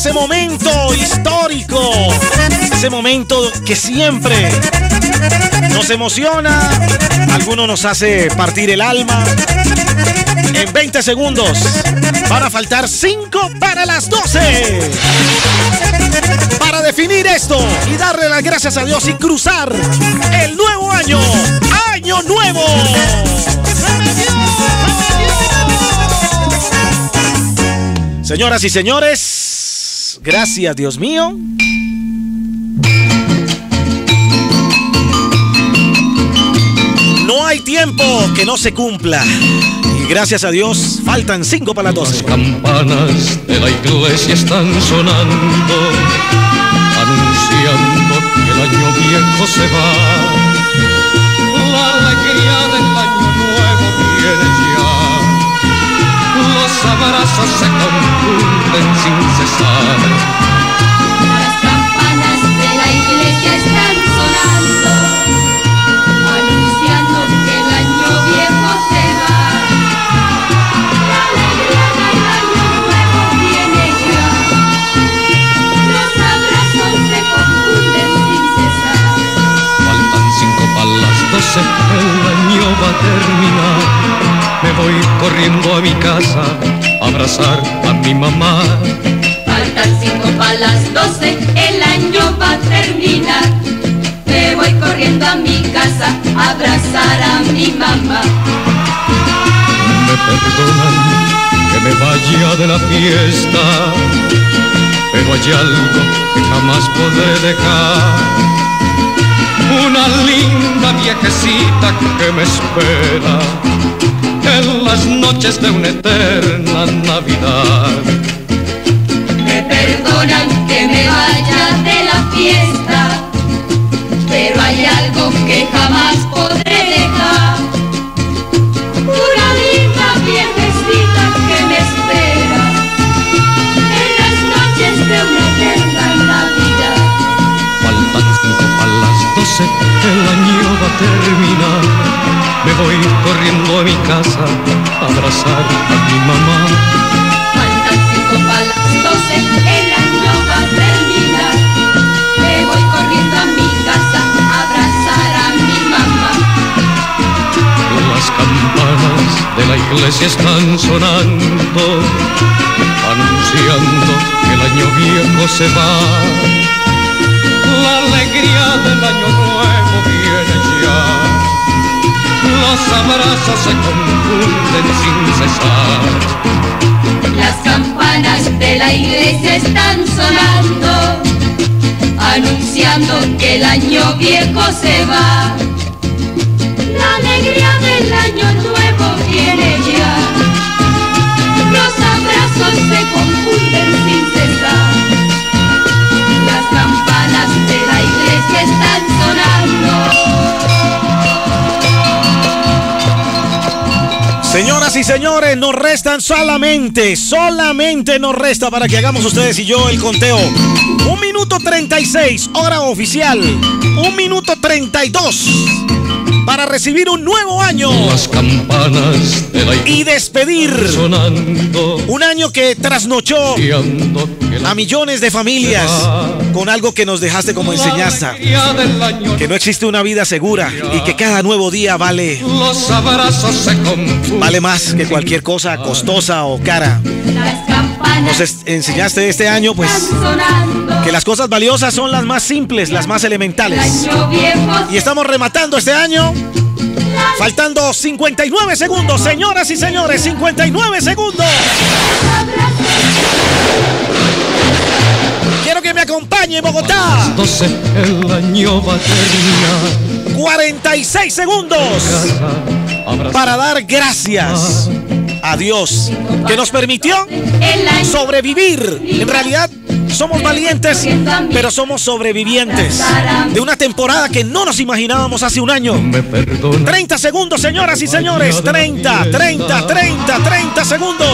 ese momento histórico, ese momento que siempre nos emociona, algunos nos hace partir el alma. En 20 segundos van a faltar 5 para las 12 para definir esto y darle las gracias a Dios y cruzar el nuevo año. ¡Año nuevo! Señoras y señores, gracias, Dios mío. No hay tiempo que no se cumpla. Y gracias a Dios, faltan 5 para las 12. Las campanas de la iglesia están sonando, anunciando que el año viejo se va. La alegría del año nuevo viene ya. Los abrazos se confunden sin cesar. Las campanas de la iglesia están sonando, anunciando que el año viejo se va. La alegría del año nuevo viene ya. Los abrazos se confunden sin cesar. Faltan 5 para las 12, el año va a terminar. Me voy corriendo a mi casa a abrazar a mi mamá. Faltan 5 para las 12, el año va a terminar. Me voy corriendo a mi casa a abrazar a mi mamá. Me perdonan que me vaya de la fiesta, pero hay algo que jamás podré dejar. Una linda viejecita que me espera en las noches de una eterna Navidad. Me perdonan que me vaya de la fiesta, pero hay algo que jamás podré dejar. Una linda viejecita que me espera en las noches de una eterna Navidad. Faltan 5 para las 12, el año va a terminar. Me voy corriendo a mi casa a abrazar a mi mamá. Faltan 5 para las 12, el año va a terminar. Me voy corriendo a mi casa a abrazar a mi mamá. Las campanas de la iglesia están sonando, anunciando que el año viejo se va. La alegría del año nuevo viene ya. Los abrazos se confunden sin cesar. Las campanas de la iglesia están sonando, anunciando que el año viejo se va. La alegría del año nuevo viene ya. Los abrazos se confunden sin cesar. Las campanas de la iglesia están sonando. Señoras y señores, nos restan solamente nos resta para que hagamos ustedes y yo el conteo. 1 minuto 36, hora oficial. 1 minuto 32 para recibir un nuevo año. Las campanas de la y despedir sonando, un año que trasnochó a millones de familias con algo que nos dejaste como enseñanza, que no existe una vida segura y que cada nuevo día vale más que cualquier cosa costosa o cara. Nos enseñaste este año pues que las cosas valiosas son las más simples, las más elementales, y estamos rematando este año faltando 59 segundos, señoras y señores, 59 segundos. Quiero que me acompañe, Bogotá. 12, el año va a terminar. 46 segundos para dar gracias a Dios que nos permitió sobrevivir. En realidad somos valientes, pero somos sobrevivientes de una temporada que no nos imaginábamos hace un año. 30 segundos, señoras y señores. 30 segundos.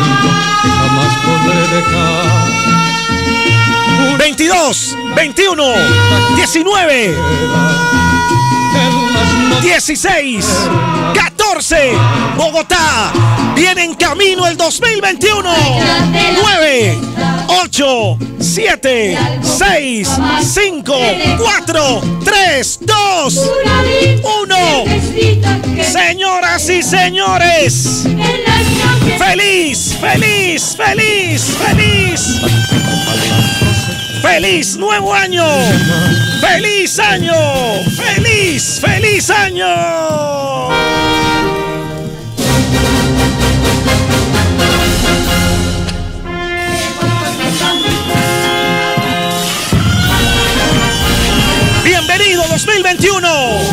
22, 21, 19, 16, 14. Bogotá viene en camino el 2021. 9, 8, 7, 6, 5, 4, 3, 2, 1. Señoras y señores, feliz, feliz, feliz, feliz. ¡Feliz nuevo año! ¡Feliz año! ¡Feliz, feliz año! ¡Bienvenido 2021!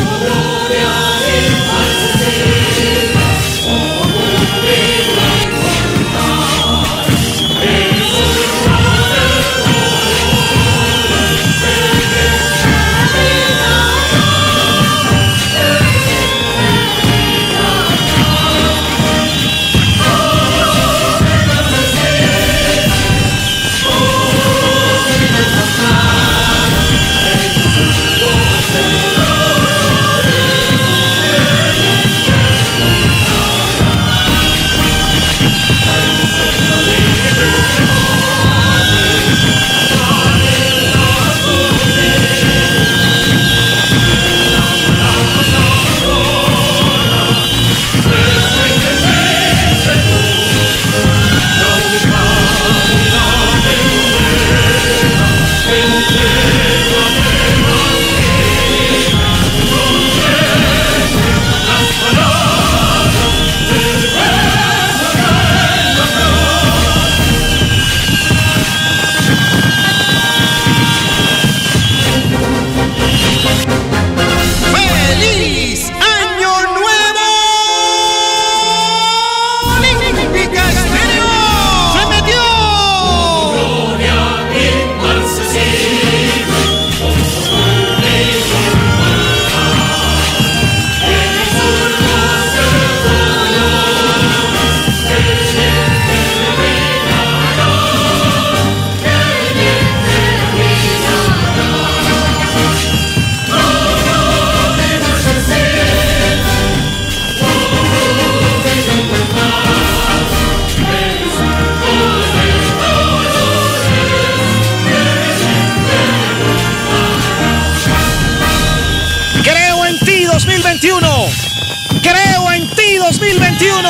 Creo en ti 2021.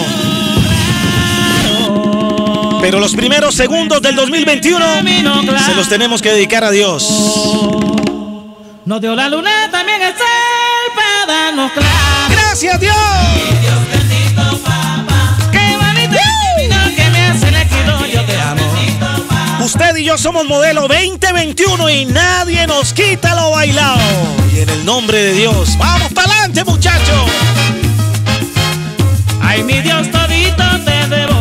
Pero los primeros segundos del 2021 se los tenemos que dedicar a Dios. Nos dio la luna, también el sol para darnos claro. Gracias Dios. Dios bendito, papá. Qué bonito camino que me hace elegido, yo te amo. Usted y yo somos modelo 2021 y nadie nos quita lo bailado. Y en el nombre de Dios, vamos para adelante, muchachos. Ay, mi Dios todito te debo.